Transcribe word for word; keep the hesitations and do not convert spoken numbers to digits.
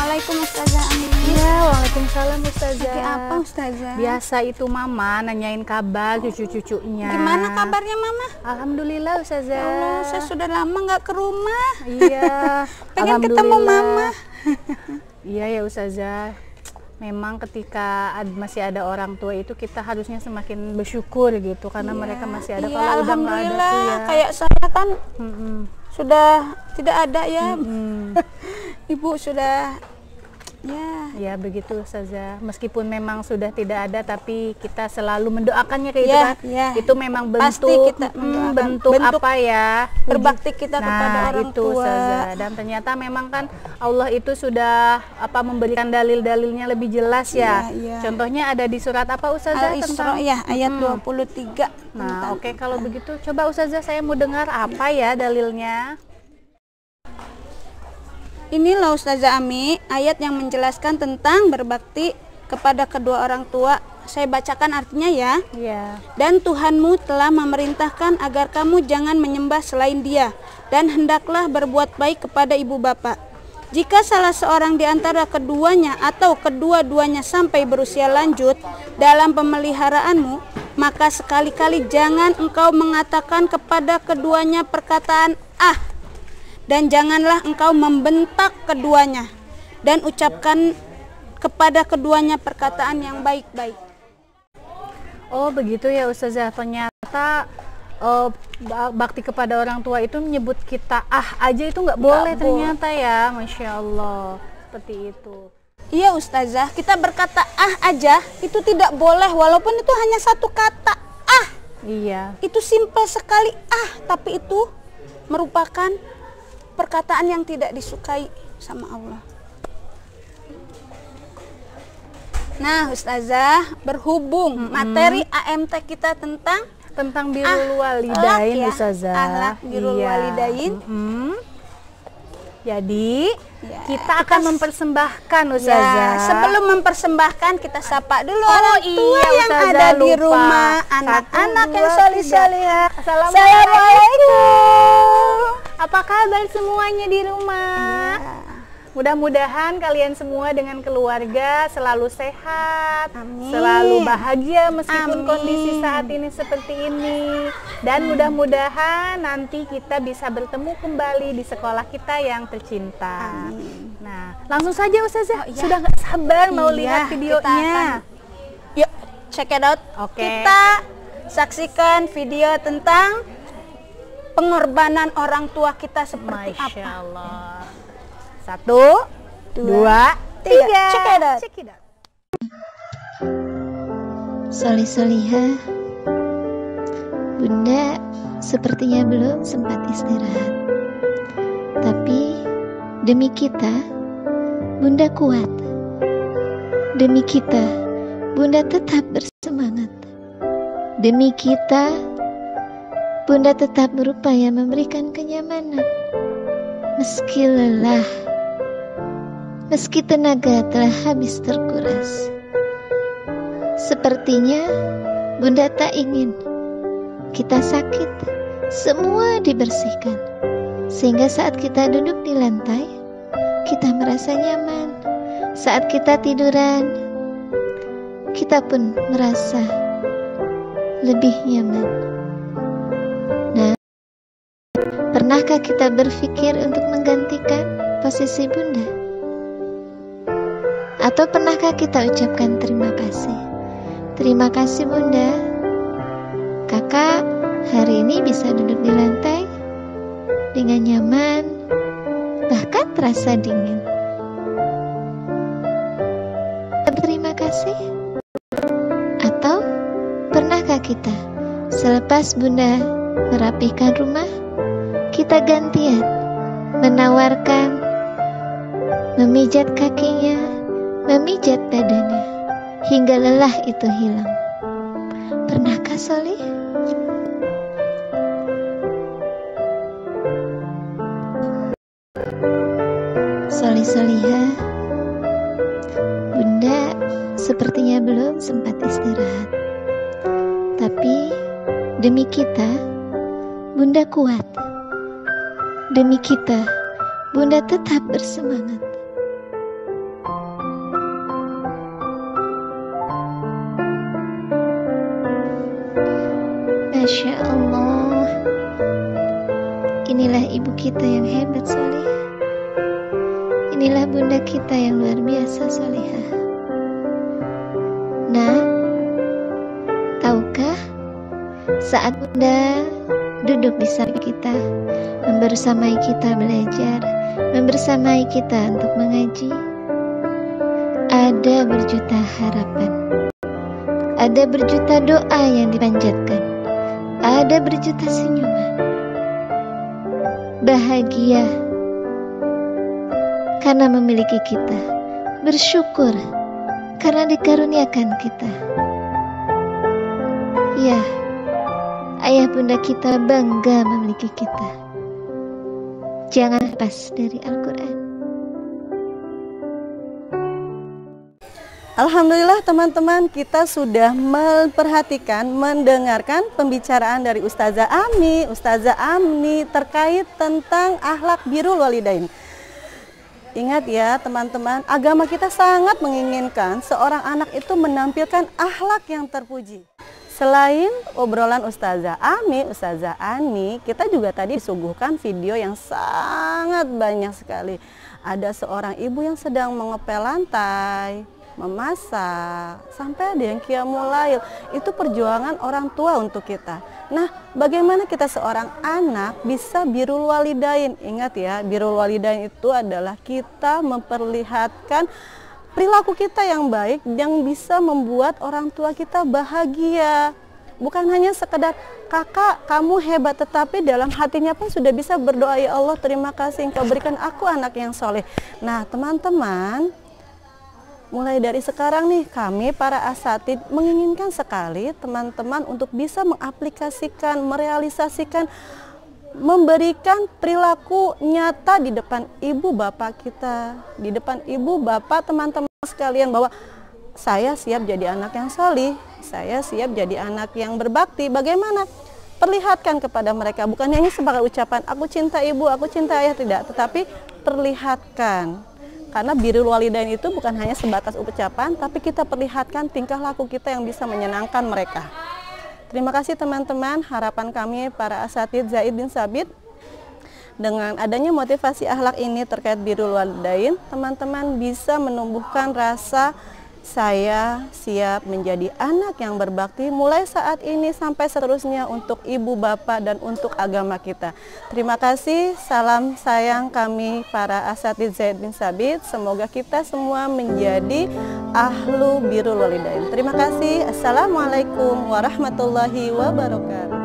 Assalamualaikum Ustazah Amin. Ya, waalaikumsalam Ustazah. Lagi apa Ustazah? Biasa itu Mama nanyain kabar cucu-cucunya. Gimana kabarnya Mama? Alhamdulillah Ustazah. Ya Allah, saya sudah lama nggak ke rumah. Iya. Pengen ketemu Mama. Iya ya Ustazah. Memang ketika ad, masih ada orang tua itu kita harusnya semakin bersyukur gitu karena iya, mereka masih ada. Iya, kalau udah nggak ada tuh ya. Kayak saya kan Mm-mm. sudah tidak ada ya. Mm-mm. Ibu sudah ya. Ya begitu Ustazah. Meskipun memang sudah tidak ada tapi kita selalu mendoakannya kayak ya, itu kan. Ya. Itu memang bentuk Pasti kita mm, bentuk, bentuk apa ya? Berbakti kita nah, kepada orang itu, tua. Ustazah. Dan ternyata memang kan Allah itu sudah apa memberikan dalil-dalilnya lebih jelas ya. Ya, ya. Contohnya ada di surat apa Ustazah? Al-Isra ya ayat hmm. dua puluh tiga. Nah, oke okay, kalau begitu coba Ustazah saya mau dengar apa ya dalilnya. Inilah Ustazah Ami, ayat yang menjelaskan tentang berbakti kepada kedua orang tua. Saya bacakan artinya ya. Iya. Dan Tuhanmu telah memerintahkan agar kamu jangan menyembah selain Dia, dan hendaklah berbuat baik kepada ibu bapak. Jika salah seorang di antara keduanya atau kedua-duanya sampai berusia lanjut dalam pemeliharaanmu, maka sekali-kali jangan engkau mengatakan kepada keduanya perkataan ah, dan janganlah engkau membentak keduanya, dan ucapkan kepada keduanya perkataan yang baik-baik. Oh begitu ya Ustazah, ternyata uh, bakti kepada orang tua itu menyebut kita ah aja itu nggak boleh Gak ternyata boleh. Ya, Masya Allah, seperti itu. Iya Ustazah, kita berkata ah aja itu tidak boleh walaupun itu hanya satu kata ah. Iya. Itu simpel sekali ah, tapi itu merupakan perkataan yang tidak disukai sama Allah. Nah Ustazah, berhubung mm-hmm. materi A M T kita tentang tentang birrul walidain ya, Ustazah. Akhlak birrul iya. walidain. Mm-hmm. Jadi ya, kita, kita akan mempersembahkan Ustazah. Ya, sebelum mempersembahkan kita sapa dulu oh, orang tua iya, yang Ustazah, ada lupa. di rumah, anak-anak yang solih-solihah. Assalamualaikum. Apa kabar semuanya di rumah? Ya. Mudah-mudahan kalian semua dengan keluarga selalu sehat, Amin. selalu bahagia meskipun Amin. kondisi saat ini seperti ini. Dan mudah-mudahan nanti kita bisa bertemu kembali di sekolah kita yang tercinta. Amin. Nah, langsung saja Ustazah, oh, iya. sudah nggak sabar mau iya, lihat videonya. Yuk, check it out. Oke. Kita saksikan video tentang pengorbanan orang tua kita seperti Masya apa. Allah. Satu, dua, dua tiga. tiga. Check it out. Check it out. Solih-solihah, Bunda sepertinya belum sempat istirahat. Tapi demi kita, Bunda kuat. Demi kita, Bunda tetap bersemangat. Demi kita, Bunda tetap berupaya memberikan kenyamanan. Meski lelah, meski tenaga telah habis terkuras. Sepertinya Bunda tak ingin kita sakit, semua dibersihkan. Sehingga saat kita duduk di lantai, kita merasa nyaman. Saat kita tiduran, kita pun merasa lebih nyaman. Nah, pernahkah kita berpikir untuk menggantikan posisi Bunda? Atau pernahkah kita ucapkan terima kasih? Terima kasih Bunda, Kakak hari ini bisa duduk di lantai dengan nyaman, bahkan terasa dingin. Terima kasih. Atau pernahkah kita selepas Bunda merapihkan rumah, kita gantian menawarkan memijat kakinya, memijat badannya hingga lelah itu hilang. Pernahkah Solih? Solih-solihah, Bunda sepertinya belum sempat istirahat. Tapi demi kita, Bunda kuat. Demi kita, Bunda tetap bersemangat. Masya Allah. Inilah ibu kita yang hebat solehah. Inilah bunda kita yang luar biasa solehah. Nah, tahukah saat bunda duduk di samping kita, membersamai kita belajar, membersamai kita untuk mengaji, ada berjuta harapan, ada berjuta doa yang dipanjatkan, ada berjuta senyuman, bahagia karena memiliki kita, bersyukur karena dikaruniakan kita. Ya, ayah bunda kita bangga memiliki kita. Jangan lepas dari Al-Quran. Alhamdulillah teman-teman, kita sudah memperhatikan, mendengarkan pembicaraan dari Ustazah Ami, Ustazah Amni terkait tentang akhlak birrul walidain. Ingat ya teman-teman, agama kita sangat menginginkan seorang anak itu menampilkan akhlak yang terpuji. Selain obrolan Ustazah Ami, Ustazah Ani, kita juga tadi disuguhkan video yang sangat banyak sekali. Ada seorang ibu yang sedang mengepel lantai, memasak, sampai ada yang qiyamul lail. Itu perjuangan orang tua untuk kita. Nah, bagaimana kita seorang anak bisa birrul walidain? Ingat ya, birrul walidain itu adalah kita memperlihatkan perilaku kita yang baik yang bisa membuat orang tua kita bahagia. Bukan hanya sekedar kakak kamu hebat, tetapi dalam hatinya pun sudah bisa berdoa, ya Allah terima kasih engkau berikan aku anak yang soleh. Nah teman-teman, mulai dari sekarang nih kami para asatid menginginkan sekali teman-teman untuk bisa mengaplikasikan, merealisasikan, memberikan perilaku nyata di depan ibu bapak kita, di depan ibu bapak teman-teman sekalian, bahwa saya siap jadi anak yang solih, saya siap jadi anak yang berbakti. Bagaimana? Perlihatkan kepada mereka, bukan hanya sebagai ucapan aku cinta ibu, aku cinta ayah, tidak, tetapi perlihatkan. Karena birrul walidain itu bukan hanya sebatas ucapan, tapi kita perlihatkan tingkah laku kita yang bisa menyenangkan mereka. Terima kasih teman-teman, harapan kami para asatid Zaid bin Sabit, dengan adanya motivasi akhlak ini terkait birrul walidain, teman-teman bisa menumbuhkan rasa saya siap menjadi anak yang berbakti mulai saat ini sampai seterusnya untuk ibu bapak dan untuk agama kita. Terima kasih, salam sayang kami para asatid Zaid bin Sabit. Semoga kita semua menjadi ahlu birrul walidain. Terima kasih. Assalamualaikum warahmatullahi wabarakatuh.